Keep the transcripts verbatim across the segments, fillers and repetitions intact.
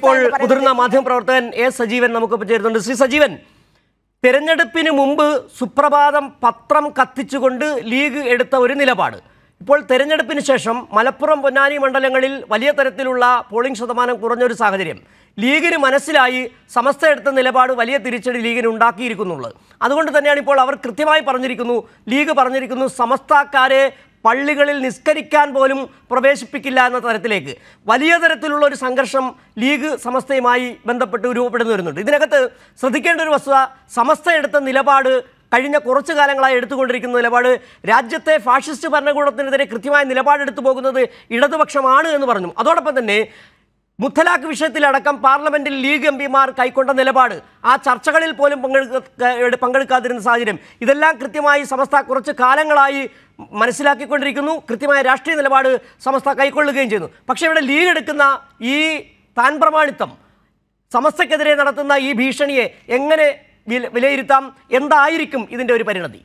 ഇപ്പോൾ മുതിർന്ന മാധ്യമപ്രവർത്തകൻ എ സജീവൻ നമുക്കൊപ്പം ചേരുന്നുണ്ട്. ശ്രീ സജീവൻ, തെരഞ്ഞെടുപ്പിന് മുമ്പ് സുപ്രഭാതം പത്രം കത്തിച്ചുകൊണ്ട് ലീഗ് എടുത്ത ഒരു നിലപാട്, ഇപ്പോൾ തെരഞ്ഞെടുപ്പിന് ശേഷം മലപ്പുറം പൊന്നാനി മണ്ഡലങ്ങളിൽ വലിയ തരത്തിലുള്ള പോളിംഗ് ശതമാനം കുറഞ്ഞൊരു സാഹചര്യം, ലീഗിന് മനസ്സിലായി സമസ്ത എടുത്ത നിലപാട് വലിയ തിരിച്ചടി ലീഗിന് ഉണ്ടാക്കിയിരിക്കുന്നുള്ളത്. അതുകൊണ്ട് തന്നെയാണ് ഇപ്പോൾ അവർ കൃത്യമായി പറഞ്ഞിരിക്കുന്നു, ലീഗ് പറഞ്ഞിരിക്കുന്നു സമസ്തക്കാരെ പള്ളികളിൽ നിസ്കരിക്കാൻ പോലും പ്രവേശിപ്പിക്കില്ല എന്ന തരത്തിലേക്ക് വലിയ തരത്തിലുള്ള ഒരു സംഘർഷം ലീഗ് സമസ്തയുമായി ബന്ധപ്പെട്ട് രൂപപ്പെടുന്നു വരുന്നുണ്ട്. ഇതിനകത്ത് ശ്രദ്ധിക്കേണ്ട ഒരു വസ്തുത, സമസ്ത എടുത്ത നിലപാട് കഴിഞ്ഞ കുറച്ചു കാലങ്ങളായി എടുത്തുകൊണ്ടിരിക്കുന്ന നിലപാട് രാജ്യത്തെ ഫാഷിസ്റ്റ് ഭരണകൂടത്തിനെതിരെ കൃത്യമായ നിലപാടെടുത്തു പോകുന്നത് ഇടതുപക്ഷമാണ് എന്ന് പറഞ്ഞു. അതോടൊപ്പം തന്നെ മുത്തലാഖ് വിഷയത്തിലടക്കം പാർലമെന്റിൽ ലീഗ് എം പിമാർ കൈക്കൊണ്ട നിലപാട്, ആ ചർച്ചകളിൽ പോലും പങ്കെടുക്ക പങ്കെടുക്കാതിരുന്ന സാഹചര്യം, ഇതെല്ലാം കൃത്യമായി സമസ്ത കുറച്ച് കാലങ്ങളായി മനസ്സിലാക്കിക്കൊണ്ടിരിക്കുന്നു. കൃത്യമായ രാഷ്ട്രീയ നിലപാട് സമസ്ത കൈക്കൊള്ളുകയും ചെയ്യുന്നു. പക്ഷേ ഇവിടെ ലീഗ് എടുക്കുന്ന ഈ താൻ പ്രമാണിത്വം, സമസ്തക്കെതിരെ നടത്തുന്ന ഈ ഭീഷണിയെ എങ്ങനെ വിലയിരുത്താം? എന്തായിരിക്കും ഇതിന്റെ ഒരു പരിണതി?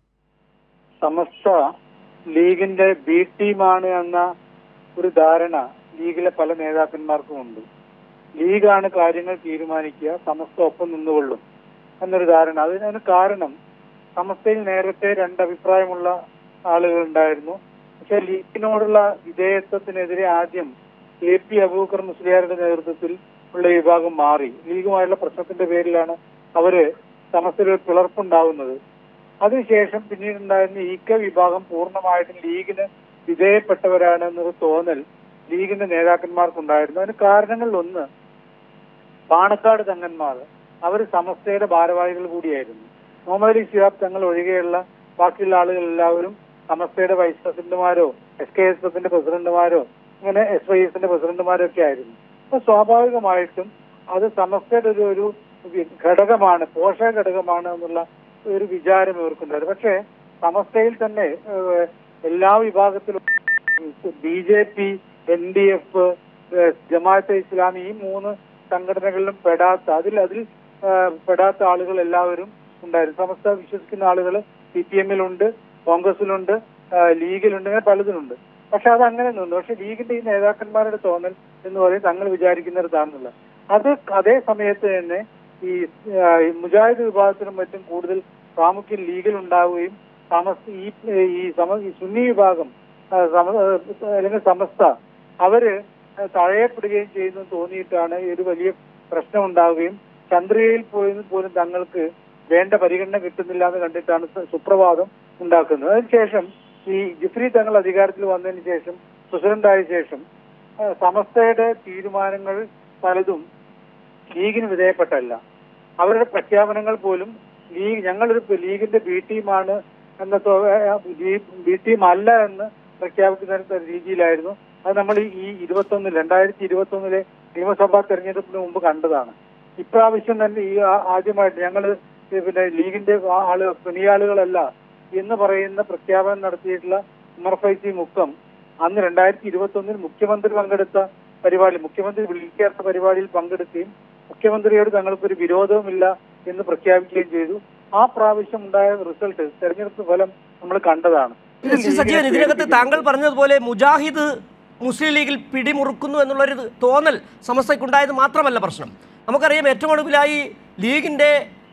സമസ്ത ലീഗിന്റെ ബി ടീമാണ് എന്ന ഒരു ധാരണ ലീഗിലെ പല നേതാക്കന്മാർക്കും ഉണ്ട്. ലീഗാണ് കാര്യങ്ങൾ തീരുമാനിക്കുക, സമസ്ത ഒപ്പം നിന്നുകൊള്ളും എന്നൊരു ധാരണ. അതിന് കാരണം സമസ്തയിൽ നേരത്തെ രണ്ടഭിപ്രായമുള്ള ആളുകൾ ഉണ്ടായിരുന്നു. പക്ഷെ ലീഗിനോടുള്ള വിധേയത്വത്തിനെതിരെ ആദ്യം എ പി അബൂബക്കർ മുസ്ലിയാരുടെ നേതൃത്വത്തിൽ ഉള്ള വിഭാഗം മാറി. ലീഗുമായുള്ള പ്രശ്നത്തിന്റെ പേരിലാണ് അവര് സമസ്തയിൽ ഒരു പിളർപ്പുണ്ടാവുന്നത്. അതിനുശേഷം പിന്നീടുണ്ടായിരുന്ന ഇ കെ വിഭാഗം പൂർണ്ണമായിട്ടും ലീഗിന് വിധേയപ്പെട്ടവരാണ് എന്നൊരു തോന്നൽ ലീഗിന്റെ നേതാക്കന്മാർക്കുണ്ടായിരുന്നു. അതിന് കാരണങ്ങളിൽ ഒന്ന്, പാണക്കാട് തങ്ങന്മാർ അവർ സമസ്തയുടെ ഭാരവാഹികൾ കൂടിയായിരുന്നു. മുഹമ്മദ് അലി ശിഹാബ് തങ്ങൾ ഒഴികെയുള്ള ബാക്കിയുള്ള ആളുകൾ എല്ലാവരും സമസ്തയുടെ വൈസ് പ്രസിഡന്റുമാരോ എസ് കെ എസ് എഫിന്റെ പ്രസിഡന്റുമാരോ അങ്ങനെ എസ് വൈ എസിന്റെ പ്രസിഡന്റുമാരോ ഒക്കെ ആയിരുന്നു. അപ്പൊ സ്വാഭാവികമായിട്ടും അത് സമസ്തയുടെ ഒരു ഒരു ഘടകമാണ്, പോഷക ഘടകമാണ് എന്നുള്ള ഒരു വിചാരം ഇവർക്കുണ്ടായിരുന്നു. പക്ഷേ സമസ്തയിൽ തന്നെ എല്ലാ വിഭാഗത്തിലും B J P, N D F, Jamaat-e Islami ഈ മൂന്ന് സംഘടനകളിലും പെടാത്ത അതിൽ അതിൽ പെടാത്ത ആളുകൾ എല്ലാവരും ഉണ്ടായിരുന്നു. സമസ്ത വിശ്വസിക്കുന്ന ആളുകൾ സി പി എമ്മിലുണ്ട്, കോൺഗ്രസിലുണ്ട്, ലീഗിലുണ്ട്, അങ്ങനെ പലതിലുണ്ട്. പക്ഷെ അത് അങ്ങനെ നിന്നു. പക്ഷെ ലീഗിന്റെ ഈ നേതാക്കന്മാരുടെ തോന്നൽ എന്ന് പറയും തങ്ങൾ വിചാരിക്കുന്നിടത്താണെന്നുള്ള. അത് അതേ സമയത്ത് തന്നെ ഈ മുജാഹിദ് വിഭാഗത്തിനും മറ്റും കൂടുതൽ പ്രാമുഖ്യം ലീഗിൽ ഉണ്ടാവുകയും സമസ്ത ഈ ഈ സമ സുന്നി വിഭാഗം അല്ലെങ്കിൽ സമസ്ത അവര് തഴയപ്പെടുകയും ചെയ്യുന്നു തോന്നിയിട്ടാണ് ഒരു വലിയ പ്രശ്നം ഉണ്ടാവുകയും ചന്ദ്രികയിൽ പോയി പോലും തങ്ങൾക്ക് വേണ്ട പരിഗണന കിട്ടുന്നില്ല എന്ന് കണ്ടിട്ടാണ് സുപ്രഭാതം ഉണ്ടാക്കുന്നത്. അതിനുശേഷം ഈ ജിഫ്രി തങ്ങൾ അധികാരത്തിൽ വന്നതിന് ശേഷം, പ്രസിഡന്റായ ശേഷം സമസ്തയുടെ തീരുമാനങ്ങൾ പലതും ലീഗിന് വിധേയപ്പെട്ടല്ല. അവരുടെ പ്രഖ്യാപനങ്ങൾ പോലും ലീഗ് ഞങ്ങളൊരു ലീഗിന്റെ ബി ടീമാണ് എന്ന ബി ടീം അല്ല എന്ന് പ്രഖ്യാപിക്കുന്ന രീതിയിലായിരുന്നു. അത് നമ്മൾ ഈ ഇരുപത്തി ഒന്നിൽ രണ്ടായിരത്തി ഇരുപത്തി ഒന്നിലെ നിയമസഭാ തെരഞ്ഞെടുപ്പിന് മുമ്പ് കണ്ടതാണ്. ഇപ്രാവശ്യം തന്നെ ഈ ആദ്യമായിട്ട് ഞങ്ങൾ പിന്നെ ലീഗിന്റെ ആള് പിണിയാളുകളല്ല എന്ന് പറയുന്ന പ്രഖ്യാപനം നടത്തിയിട്ടുള്ള ഉമർ ഫൈസി മുക്കം അന്ന് രണ്ടായിരത്തി ഇരുപത്തി ഒന്നിൽ മുഖ്യമന്ത്രി പങ്കെടുത്ത പരിപാടി, മുഖ്യമന്ത്രി വിളിക്കേണ്ട പരിപാടിയിൽ പങ്കെടുക്കുകയും മുഖ്യമന്ത്രിയോട് തങ്ങൾക്കൊരു വിരോധവുമില്ല എന്ന് പ്രഖ്യാപിക്കുകയും ചെയ്തു. ആ പ്രാവശ്യം ഉണ്ടായ റിസൾട്ട്, തെരഞ്ഞെടുപ്പ് ഫലം നമ്മൾ കണ്ടതാണ്. സജീവൻ, ഇതിനകത്ത് താങ്കൾ പറഞ്ഞതുപോലെ മുജാഹിദ് മുസ്ലിം ലീഗിൽ പിടിമുറുക്കുന്നു എന്നുള്ളൊരു തോന്നൽ സമസ്തയ്ക്കുണ്ടായത് മാത്രമല്ല പ്രശ്നം. നമുക്കറിയാം ഏറ്റവും ഒടുവിലായി ലീഗിൻ്റെ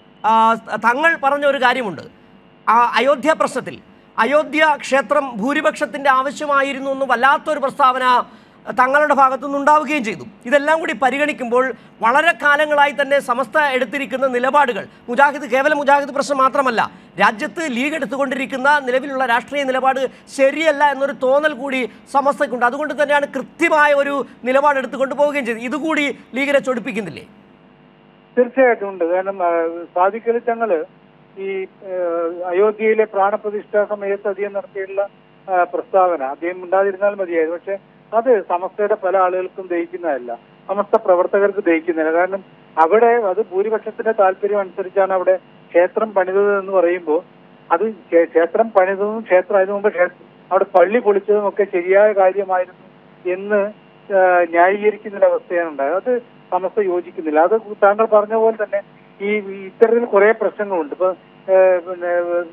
തങ്ങൾ പറഞ്ഞ ഒരു കാര്യമുണ്ട്. ആ അയോധ്യ പ്രശ്നത്തിൽ അയോധ്യ ക്ഷേത്രം ഭൂരിപക്ഷത്തിൻ്റെ ആവശ്യമായിരുന്നു എന്ന് വല്ലാത്തൊരു പ്രസ്താവന തങ്ങളുടെ ഭാഗത്തുനിന്ന് ഉണ്ടാവുകയും ചെയ്തു. ഇതെല്ലാം കൂടി പരിഗണിക്കുമ്പോൾ വളരെ കാലങ്ങളായി തന്നെ സമസ്ത എടുത്തിരിക്കുന്ന നിലപാടുകൾ, മുജാഹിദ് കേവലം മുജാഹിദ് പ്രശ്നം മാത്രമല്ല, രാജ്യത്ത് ലീഗ് എടുത്തുകൊണ്ടിരിക്കുന്ന നിലവിലുള്ള രാഷ്ട്രീയ നിലപാട് ശരിയല്ല എന്നൊരു തോന്നൽ കൂടി സമസ്തയ്ക്കുണ്ട്. അതുകൊണ്ട് തന്നെയാണ് കൃത്യമായ ഒരു നിലപാട് എടുത്തുകൊണ്ട് പോവുകയും ചെയ്തത്. ഇതുകൂടി ലീഗിനെ ചൊടിപ്പിക്കുന്നില്ലേ? തീർച്ചയായിട്ടും ഉണ്ട്. കാരണം സാദിഖ് അലി തങ്ങള് ഈ അയോധ്യയിലെ പ്രാണപ്രതിഷ്ഠാ സമയത്ത് അധികം നടത്തിയിട്ടുള്ള പ്രസ്താവന അദ്ദേഹം ഉണ്ടാതിരുന്നാൽ മതിയായിരുന്നു. പക്ഷെ അത് സമസ്തയുടെ പല ആളുകൾക്കും ദഹിക്കുന്നതല്ല, സമസ്ത പ്രവർത്തകർക്ക് ദഹിക്കുന്നില്ല. കാരണം അവിടെ അത് ഭൂരിപക്ഷത്തിന്റെ താല്പര്യം അനുസരിച്ചാണ് അവിടെ ക്ഷേത്രം പണിതത് എന്ന് പറയുമ്പോൾ അത് ക്ഷേത്രം പണിതതും ക്ഷേത്രം അതിനു മുമ്പ് അവിടെ പള്ളി പൊളിച്ചതും ഒക്കെ ശരിയായ കാര്യമായിരുന്നു എന്ന് ന്യായീകരിക്കുന്നൊരവസ്ഥയാണ് ഉണ്ടായത്. അത് സമസ്ത യോജിക്കുന്നില്ല. അത് താങ്കൾ പറഞ്ഞ പോലെ തന്നെ ഈ ഇത്തരത്തിൽ കുറെ പ്രശ്നങ്ങളുണ്ട്. ഇപ്പൊ പിന്നെ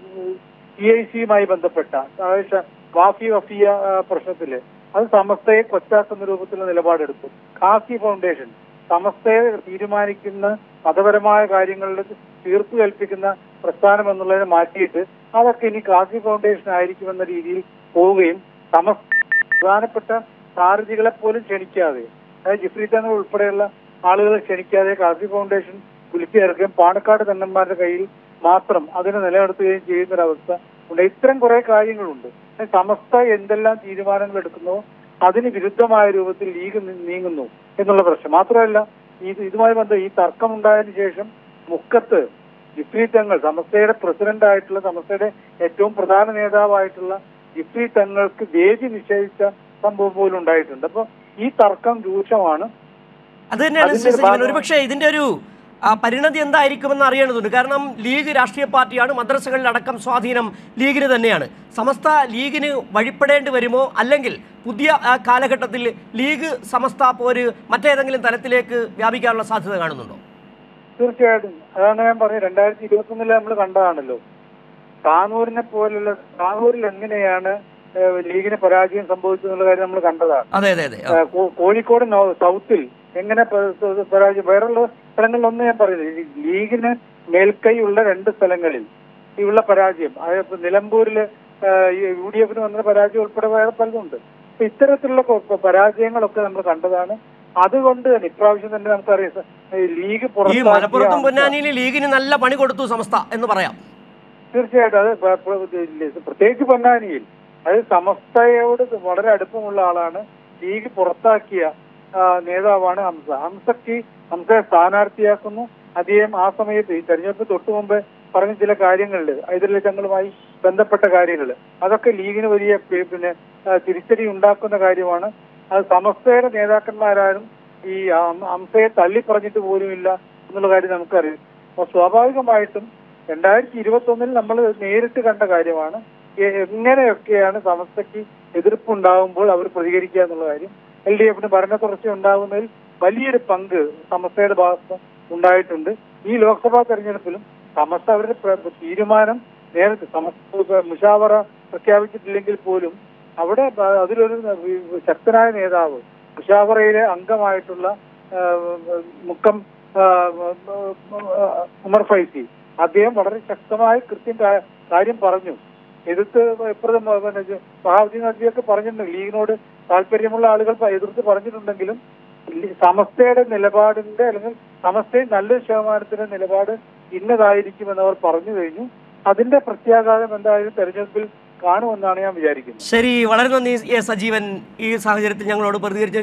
സി ഐ സിയുമായി ബന്ധപ്പെട്ട വാഫി വഫിയ പ്രശ്നത്തില് അത് സമസ്തയെ കൊച്ചാക്കുന്ന രൂപത്തിലുള്ള നിലപാടെടുത്തു. ഖാസി ഫൗണ്ടേഷൻ സമസ്തയെ തീരുമാനിക്കുന്ന മതപരമായ കാര്യങ്ങളിൽ തീർപ്പ് കൽപ്പിക്കുന്ന പ്രസ്ഥാനം എന്നുള്ളതിനെ മാറ്റിയിട്ട് അതൊക്കെ ഇനി കാസി ഫൗണ്ടേഷൻ ആയിരിക്കുമെന്ന രീതിയിൽ പോവുകയും സമസ്ത പ്രധാനപ്പെട്ട സാരഥികളെ പോലും ക്ഷണിക്കാതെ, അതായത് ജിഫ്രി തങ്ങൾ ഉൾപ്പെടെയുള്ള ആളുകളെ ക്ഷണിക്കാതെ കാസി ഫൗണ്ടേഷൻ വിളിച്ചിറക്കുകയും പാണക്കാട് തങ്ങന്മാരുടെ കയ്യിൽ മാത്രം അതിനെ നിലനിർത്തുകയും ചെയ്യുന്നൊരവസ്ഥ ഉണ്ട്. ഇത്തരം കുറെ കാര്യങ്ങളുണ്ട്. സമസ്ത എന്തെല്ലാം തീരുമാനങ്ങൾ എടുക്കുന്നോ അതിന് വിരുദ്ധമായ രൂപത്തിൽ ലീഗ് നീങ്ങുന്നു എന്നുള്ള പ്രശ്നം മാത്രമല്ല, ഇത് ഇതുമായി ബന്ധം ഈ തർക്കമുണ്ടായതിനു ശേഷം മുക്കത്ത് ജിഫ്രി തങ്ങൾ സമസ്തയുടെ പ്രസിഡന്റ് ആയിട്ടുള്ള, സമസ്തയുടെ ഏറ്റവും പ്രധാന നേതാവായിട്ടുള്ള ജിഫ്രി തങ്ങൾക്ക് വേദി നിഷേധിച്ച സംഭവം പോലും ഉണ്ടായിട്ടുണ്ട്. അപ്പൊ ഈ തർക്കം രൂക്ഷമാണ്. അത് തന്നെയാണ് ശ്രീ സജീവൻ. ഒരുപക്ഷെ ഇതിന്റെ ഒരു പരിണതി എന്തായിരിക്കുമെന്ന് അറിയേണ്ടതുണ്ട്. കാരണം ലീഗ് രാഷ്ട്രീയ പാർട്ടിയാണ്, മദ്രസകളിലടക്കം സ്വാധീനം ലീഗിന് തന്നെയാണ്. സമസ്ത ലീഗിന് വഴിപ്പെടേണ്ടി വരുമോ, അല്ലെങ്കിൽ പുതിയ കാലഘട്ടത്തിൽ ലീഗ് സമസ്ത പോര് മറ്റേതെങ്കിലും തലത്തിലേക്ക് വ്യാപിക്കാനുള്ള സാധ്യത കാണുന്നുണ്ടോ? തീർച്ചയായിട്ടും. അതാണ് ഞാൻ പറഞ്ഞത്. രണ്ടായിരത്തി ഇരുപത്തി ഒന്നില് നമ്മൾ കണ്ടതാണല്ലോ താനൂരിനെ പോലുള്ള, താനൂരിൽ എങ്ങനെയാണ് ലീഗിന് പരാജയം സംഭവിച്ചെന്നുള്ള കാര്യം നമ്മൾ കണ്ടതാണ്. അതെ അതെ അതെ. കോഴിക്കോട് സൗത്തിൽ എങ്ങനെ പരാജയം, വേറുള്ള സ്ഥലങ്ങളിലൊന്നും ഞാൻ പറയുന്നത് ലീഗിന് മേൽക്കൈ ഉള്ള രണ്ട് സ്ഥലങ്ങളിൽ ഉള്ള പരാജയം, അതായത് നിലമ്പൂരില് യു ഡി എഫിന് വന്ന പരാജയം ഉൾപ്പെടെ വേറെ പലതുണ്ട്. അപ്പൊ ഇത്തരത്തിലുള്ള പരാജയങ്ങളൊക്കെ നമ്മൾ കണ്ടതാണ്. അതുകൊണ്ട് തന്നെ ഇപ്രാവശ്യം തന്നെ നമുക്കറിയാം ലീഗ് മലപ്പുറത്തും പൊന്നാനിയിലും ലീഗിന് നല്ല പണി കൊടുത്തു സമസ്ത എന്ന് പറയാം. തീർച്ചയായിട്ടും. അത് പ്രത്യേകിച്ച് പൊന്നാനിയിൽ അത് സമസ്തയോട് വളരെ അടുപ്പമുള്ള ആളാണ്. ലീഗ് പുറത്താക്കിയ നേതാവാണ് ഹംസ. ഹംസക്ക് ഹംസയെ സ്ഥാനാർത്ഥിയാക്കുന്നു. അദ്ദേഹം ആ സമയത്ത് ഈ തെരഞ്ഞെടുപ്പ് തൊട്ടു മുമ്പ് പറഞ്ഞ ചില കാര്യങ്ങളുണ്ട്, ഹൈദരലി തങ്ങളുമായി ബന്ധപ്പെട്ട കാര്യങ്ങൾ, അതൊക്കെ ലീഗിന് വലിയ പിന്നെ തിരിച്ചടി ഉണ്ടാക്കുന്ന കാര്യമാണ്. അത് സമസ്തയുടെ നേതാക്കന്മാരാരും ഈ ഹംസയെ തള്ളി പറഞ്ഞിട്ട് പോലുമില്ല എന്നുള്ള കാര്യം നമുക്കറിയാം. അപ്പൊ സ്വാഭാവികമായിട്ടും രണ്ടായിരത്തി ഇരുപത്തി ഒന്നിൽ നമ്മൾ നേരിട്ട് കണ്ട കാര്യമാണ് എങ്ങനെയൊക്കെയാണ് സമസ്തയ്ക്ക് എതിർപ്പുണ്ടാകുമ്പോൾ അവർ പ്രതികരിക്കുക എന്നുള്ള കാര്യം. എൽ ഡി എഫിന് ഭരണ തുടർച്ച ഉണ്ടാകുന്നതിൽ വലിയൊരു പങ്ക് സമസ്തയുടെ ഭാഗത്ത് ഉണ്ടായിട്ടുണ്ട്. ഈ ലോക്സഭാ തെരഞ്ഞെടുപ്പിലും സമസ്ത അവരുടെ തീരുമാനം നേരത്തെ സമസ്ത മുഷാവറ പ്രഖ്യാപിച്ചിട്ടില്ലെങ്കിൽ പോലും അവിടെ അതിലൊരു ശക്തനായ നേതാവ്, മുഷാവറയിലെ അംഗമായിട്ടുള്ള മുക്കം ഉമർ ഫൈസി, അദ്ദേഹം വളരെ ശക്തമായ കൃത്യം കാര്യം പറഞ്ഞു. എതിർത്ത് ഇപ്പുറം മഹാബുദ്ദീൻ നദ്വിയൊക്കെ പറഞ്ഞിട്ടുണ്ട്. ലീഗിനോട് താല്പര്യമുള്ള ആളുകൾ എതിർത്ത് പറഞ്ഞിട്ടുണ്ടെങ്കിലും സമസ്തയുടെ നിലപാടിന്റെ അല്ലെങ്കിൽ സമസ്തയിൽ നല്ലൊരു ശതമാനത്തിന്റെ നിലപാട് ഇന്നതായിരിക്കുമെന്ന് അവർ പറഞ്ഞു കഴിഞ്ഞു. അതിന്റെ പ്രത്യാഘാതം എന്തായാലും തെരഞ്ഞെടുപ്പിൽ കാണുമെന്നാണ് ഞാൻ വിചാരിക്കുന്നത്. ശരി, വളരെ നന്ദി സജീവൻ ഈ സാഹചര്യത്തിൽ ഞങ്ങളോട് പ്രതികരിച്ച